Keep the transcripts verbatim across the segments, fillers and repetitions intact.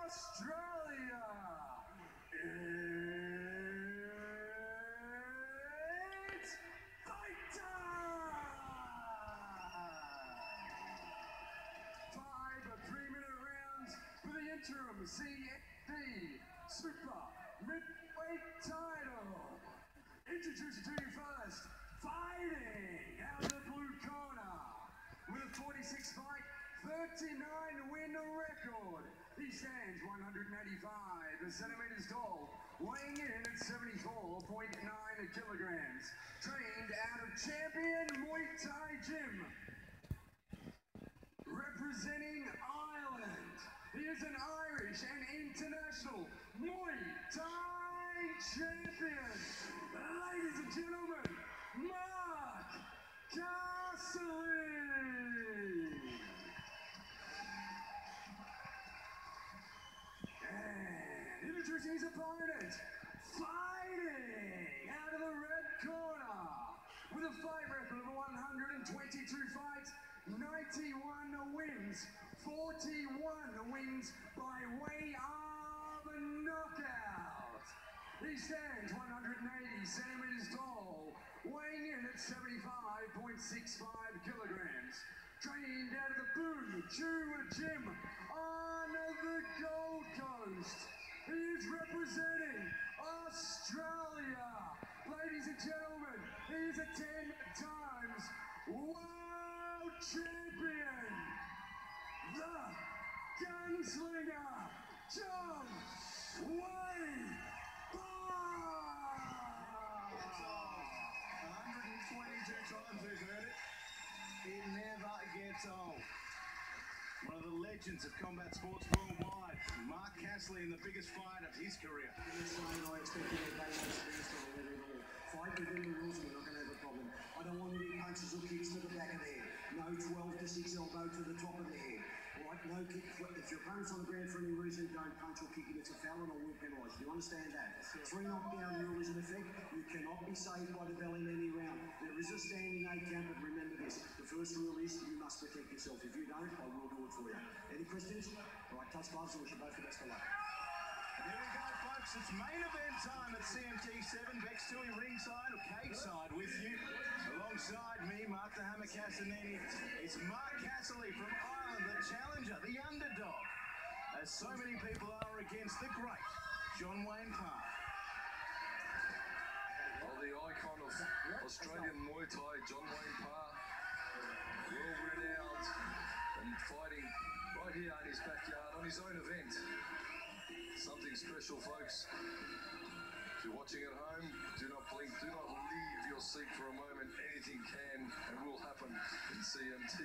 Australia, it's fight time! Five three-minute rounds for the interim C F D Super Midweight title. Introducing to you first, fighting out of the blue corner with a forty-six fight, thirty-nine win record. He stands one hundred eighty-five centimeters tall, weighing in at seventy-four point nine kilograms. Trained out of Champion Muay Thai Gym. Representing Ireland, he is an Irish and international Muay Thai champion. Ladies and gentlemen, Mark Castle. And introducing his opponent, fighting out of the red corner with a fight record of one hundred twenty-two fights, ninety-one wins, forty-one wins by way of knockout. He stands one hundred eighty centimeters tall, weighing in at seventy-five point six five kilograms. Trained out of the Boon Chua Gym on the Gold Coast. He is representing Australia. Ladies and gentlemen, he is a ten times world champion. The Gunslinger, John Wayne Parr. one hundred twenty-two times we've heard it. It never gets old. One of the legends of combat sports worldwide, Mark Castle in the biggest fight of his career. This lane, I expect you to play no space to hold it all. Fight within the rules, we're not going to have a problem. I don't want any punches or kicks to the back of the head. No twelve to six elbow to the top of the head. Right, no kick. If your opponent's on the ground for any reason, don't punch or kick him. It's a foul and I will penalise. Do you understand that? Three knockdown rule is in effect. You cannot be saved by the belly in any round. There is a standing eight count, but remember this. The first rule is you must protect yourself. If you don't, I will do it for you. Any questions? All right, touch gloves and wish you both the best of luck. Here we go, folks. It's main event time at C M T seven. Bex Tui ringside, or cage-side with you. Alongside me, Mark the Hammer Casanini. It's Mark Castle from Ireland, the challenger, the underdog. As so many people are against the great John Wayne Parr. Well, the icon of Australian Muay Thai, John Wayne Parr, world-renowned and fighting right here in his backyard on his own event. Something special, folks. If you're watching at home, do not blink, do not leave your seat for a moment. Anything can and will happen in C M T.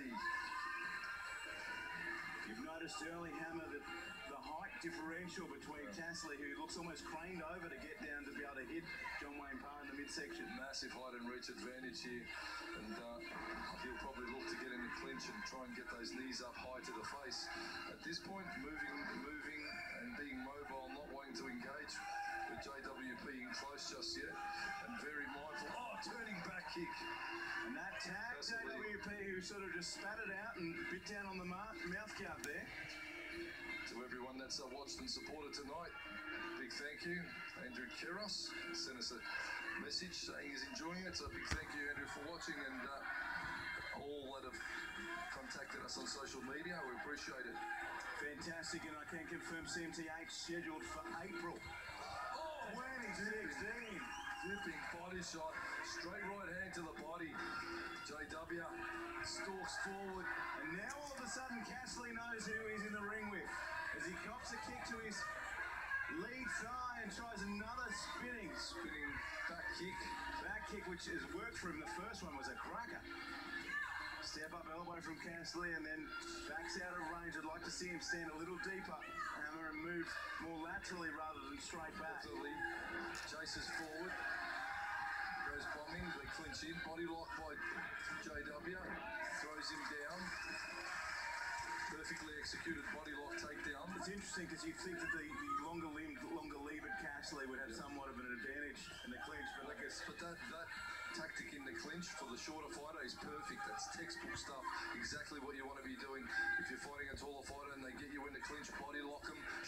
You've noticed early, Hammer, that the height differential between Castle, who looks almost craned over to get down to be able to hit John Wayne Parr in the midsection. Massive height and reach advantage here, and uh, he'll probably look to get in the clinch and try and get those knees up high to the face. At this point, moving, moving and being mobile, not wanting to engage with J W P in close just yet, and very mindful. Oh, turning back kick. And that tag, J W P, who sort of just spat it out and bit down on the mouth guard there. To everyone that's uh, watched and supported tonight, big thank you. Andrew Keros sent us a message saying he's enjoying it, so big thank you, Andrew, for watching, and uh, all that have contacted us on social media, we appreciate it. Fantastic, and I can confirm C M T eight scheduled for April. Oh, twenty sixteen. Dipping body shot, straight right hand to the body. J W stalks forward. And now all of a sudden, Castle knows who he's in the ring with. As he cops a kick to his lead thigh and tries another spinning. Spinning back kick. Back kick, which has worked for him. The first one was a cracker. Step up elbow from Castle and then backs out of range. I'd like to see him stand a little deeper, Hammer, and move more laterally rather than straight back. Definitely chases forward. Goes bombing, they clinch in. Body lock by J W. Throws him down. Perfectly executed body lock takedown. It's interesting because you think that the, the longer limbed, longer levered Castle would have somewhat of an advantage in the clinch, but I guess but that that tactic in the clinch for the shorter fighter is perfect. That's textbook stuff. Exactly what you want to be doing if you're fighting a taller fighter and they get you in the clinch. Body lock them,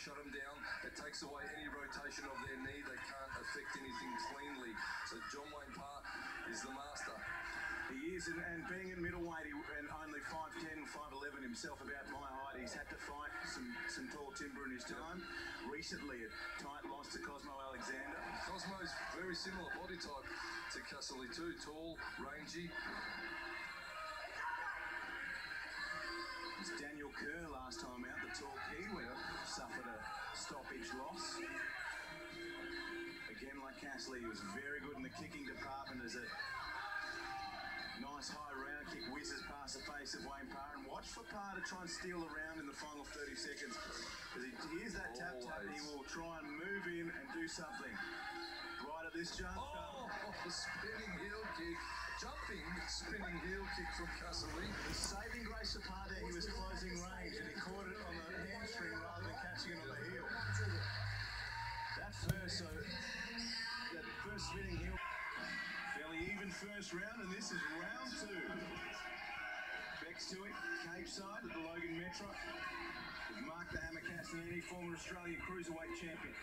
shut them down. It takes away any rotation of their knee. They can't affect anything cleanly. So John Wayne Parr is the master. He is, and, and being in middleweight he, and only five ten, five eleven himself, about my height, he's had to fight some, some tall timber in his time. Yep. Recently, a tight loss to Cosmo Alexander. Cosmo's very similar body type to Castle too. Tall, rangy. It's Daniel Kerr last time out, the tall Kiwi, suffered a stoppage loss. Again, like Castle, he was very good in the kicking department as a nice high round kick whizzes past the face of Wayne Parr, and watch for Parr to try and steal the round in the final thirty seconds. As he hears that tap tap, he will try and move in and do something. Right at this juncture. Oh, spinning heel kick. Jumping, spinning heel kick from Castle. The saving grace of Parr there, he was closing range and he caught it on the hamstring rather than catching it on the heel. That first, so that first spinning heel. Even first round, and this is round two. Bex to it, Cape Side at the Logan Metro. With Mark the Hammer Castellini, former Australian Cruiserweight champion.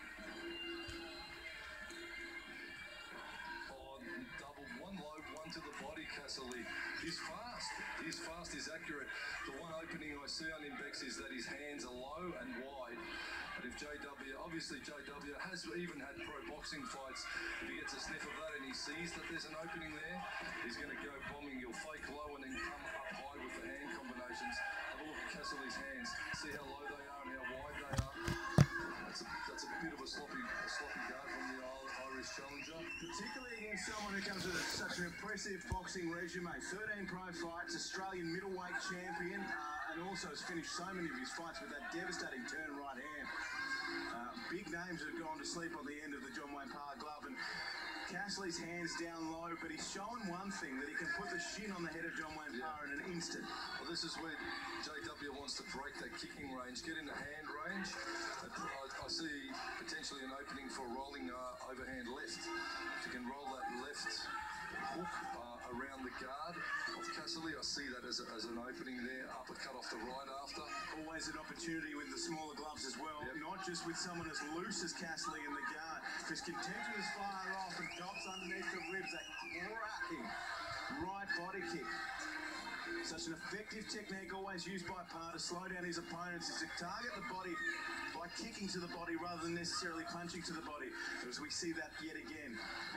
Oh, double, one low, one to the body, Castle. He's fast. He's fast, he's accurate. The one opening I see on him, Bex, is that his hands are low and wide. But if J W, obviously J W has even had pro boxing fights, if he gets a sniff of that and he sees that there's an opening there, he's going to go bombing. He'll fake low and then come up high with the hand combinations. Have a look at Cassidy's hands. See how low they are and how wide they are. That's a, that's a bit of a sloppy, a sloppy guard from the Irish challenger. Particularly against someone who comes with a, such an impressive boxing resume. thirteen pro fights, Australian middleweight champion, uh, and also has finished so many of his fights with that devastating turn right hand. Uh, big names have gone to sleep on the end of the John Wayne Parr glove, and Castley's hands down low, but he's shown one thing, that he can put the shin on the head of John Wayne Parr in an instant. Well, this is where J W wants to break that kicking range, get into hand range. I, I see potentially an opening for rolling uh, overhand left. If you can roll that left hook uh, around the guard of Castle, I see that as, a, as an opening there. Uppercut off the right after. Always an opportunity with the smaller gloves as well, yep. Not just with someone as loose as Castle in the guard. Chris contemptuous fire off and drops underneath the ribs, that cracking right body kick. Such an effective technique always used by Parr to slow down his opponents is to target the body by kicking to the body rather than necessarily punching to the body, as we see that yet again.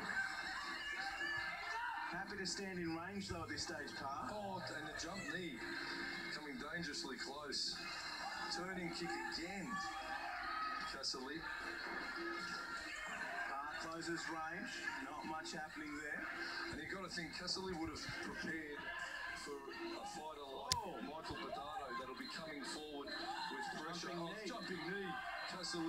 Happy to stand in range though at this stage, Parr. Oh, and the jump knee coming dangerously close. Turning kick again, Castle. Parr closes range, not much happening there. And you've got to think Castle would have prepared for a fighter like oh. Michael Badado that'll be coming forward with pressure. Jumping oh, knee. Jumping knee, Castle.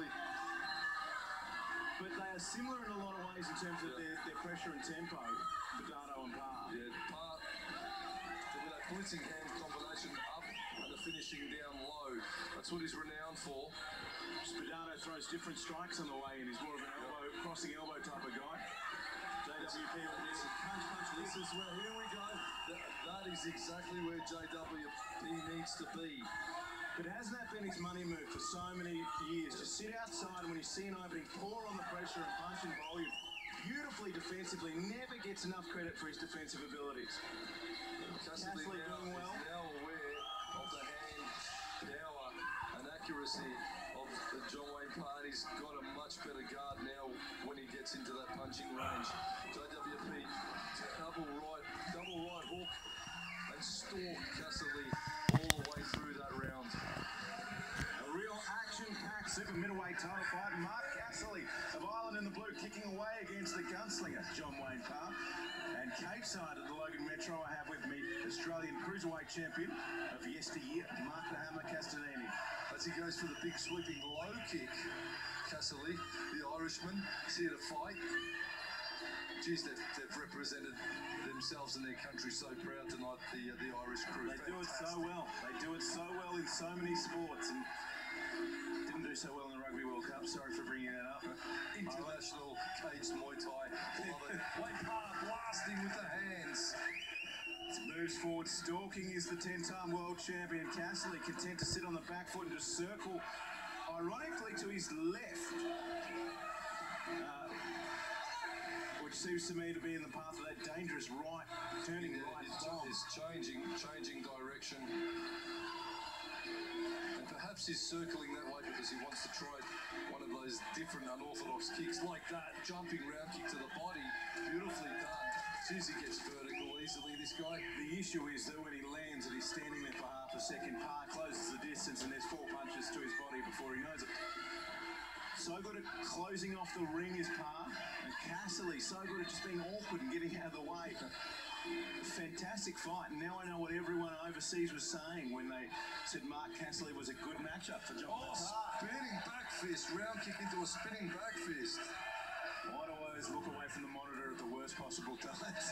But they are similar in a lot of ways in terms of yeah. their, their pressure and tempo, Badado and Parr. Yeah, Parr, with that blitzing hand combination up and the finishing down low. That's what he's renowned for. Badado throws different strikes on the way in. He's more of an elbow, yeah. crossing elbow type of guy. J W P will do punch, punch. This is where, here we go. That, that is exactly where J W P needs to be. But hasn't that been his money move for so many years? Just sit outside and when you see an opening, pour on the pressure and punch in volume. Beautifully defensively, never gets enough credit for his defensive abilities. Castle now, doing well. Is now aware of the hand power and accuracy of the John Wayne Parr. He's got a much better guard now when he gets into that punching range. J W P, double right, double right hook, and stalk Castle all the way through that round. A real action-packed super middleweight title fight. Mark Castle of Ireland in the blue kicking away against the gunslinger John Wayne Parr. And Cape Side of the Logan Metro, I have with me Australian Cruiserweight champion of yesteryear, Mark the Hammer Castellini. As he goes for the big sweeping low kick, Castle, the Irishman, is here to fight. Geez, they've, they've represented themselves and their country so proud tonight, the uh, the Irish crew. They do it so well. They do it so well in so many sports, and didn't do so well in the Rugby World Cup. Sorry for bringing that up. International caged Muay Thai. Love it. Wayne Parr blasting with the hands. Moves forward, stalking is the ten-time world champion. Castle content to sit on the back foot and just circle ironically to his left, uh, which seems to me to be in the path of that dangerous right, turning Yeah, right he's, bomb. he's changing, changing direction. And perhaps he's circling that way because he wants to try one of those different unorthodox kicks like that, jumping round kick to the body. Beautifully done. Jeez, he gets vertical easily, this guy. The issue is that when he lands and he's standing there for half a second, Parr closes the distance and there's four punches to his body before he knows it. So good at closing off the ring is Parr, and Casserly so good at just being awkward and getting out of the way. Fantastic fight, and now I know what everyone overseas was saying when they said Mark Casserly was a good matchup for John Oh, Parr. spinning back fist, round kick into a spinning back fist. Why do I always look away from the monitor at the worst possible times?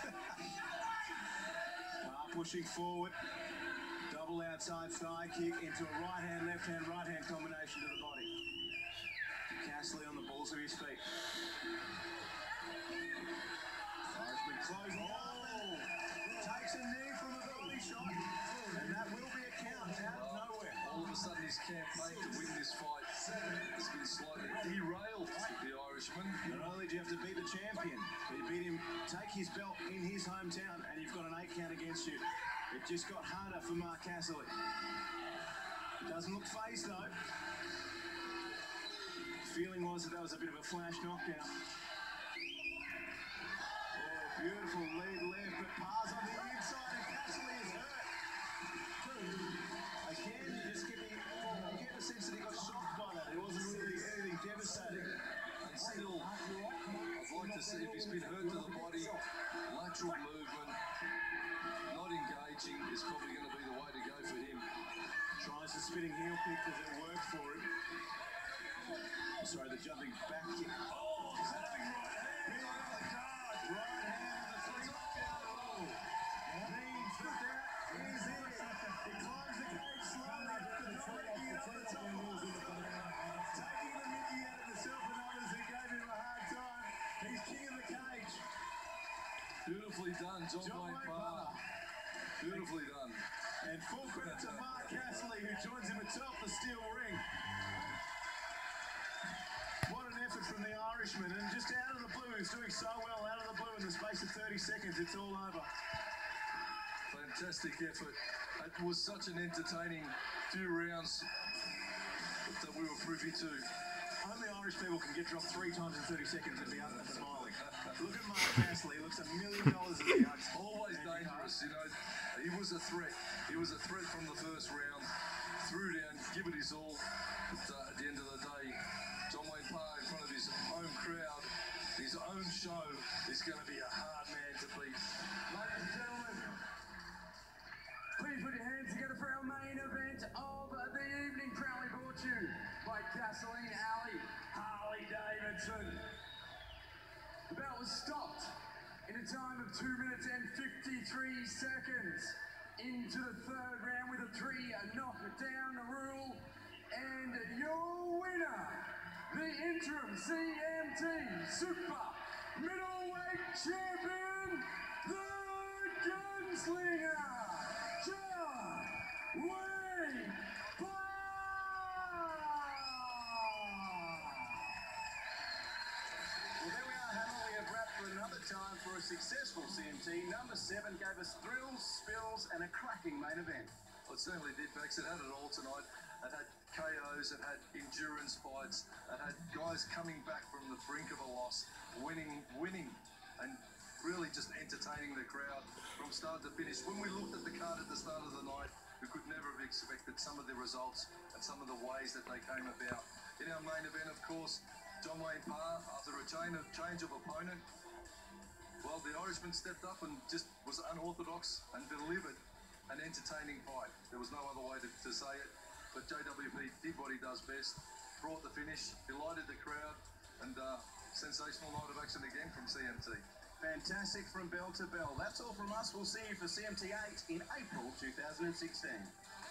Parr pushing forward, double outside thigh kick into a right hand, left hand, right hand combination to the body. Casserly on the balls of his feet. Irishman closing up. Oh, takes a knee from a body shot, and that will be a count out of nowhere. All of a sudden, his campaign to win this fight has been slightly derailed with the Irishman. Not only do you have to beat the champion, but you beat him, take his belt in his hometown, and you've got an eight count against you. It just got harder for Mark Casserly. Doesn't look phased though. Feeling was that that was a bit of a flash knockdown. Oh, beautiful lead left, but Parr's on the inside and Casserly is hurt. Again, you just get the, you get the sense that he got shocked by that. It wasn't really anything devastating. And still, I'd like to see if he's been hurt to the body, lateral movement, not engaging is probably going to be the way to go for him. Tries the spinning heel kick, does it work for him? Sorry, the jumping back kick. Oh, jumping right hand. Right hand with the three knockdown. Oh, means that that is it. He climbs the cage slowly after knocking it on the top of the taking the mickey out of himself and others who gave him a hard time. He's king of the cage. Beautifully done, John, John Wayne Wayne Parr. Parr. Beautifully done. And full credit to Mark Casserly, who joins him atop the steel ring. What an effort from the Irishman, and just out of the blue, he's doing so well out of the blue in the space of thirty seconds, it's all over. Fantastic effort. It was such an entertaining few rounds that we were privy to. Only Irish people can get dropped three times in thirty seconds and be up and smiling. Look at Mark Casserly, he looks a million dollars in the hugs. Always dangerous, you know. He was a threat. He was a threat from the first round. Threw down, give it his all. But uh, at the end of the day, John Wayne Parr in front of his home crowd, his own show, is going to be a hard man to beat. Ladies and gentlemen, please put your hands together for our main event of the evening, proudly brought to you by Gasoline Alley, Harley Davidson. The bout was stopped in a time of two minutes and fifty-three seconds into the third round with a three knockdown rule, and your winner, the interim C M T Super Middleweight Champion, the Gunslinger, John Wayne Parr. Well, there we are, Hammer. We have wrapped for another time for a successful C M T. Number seven gave us thrills, spills, and a cracking main event. Well, it certainly did, Bex. It had it all tonight. It had K Os, it had endurance fights, it had guys coming back from the brink of a loss, winning, winning, and really just entertaining the crowd from start to finish. When we looked at the card at the start of the night, we could never have expected some of the results and some of the ways that they came about. In our main event, of course, John Wayne Parr, after a chain of change of opponent, well, the Irishman stepped up and just was unorthodox and delivered an entertaining fight. There was no other way to, to say it. But J W P did what he does best, brought the finish, delighted the crowd, and uh, sensational night of action again from C M T. Fantastic from bell to bell. That's all from us. We'll see you for C M T eight in April two thousand sixteen.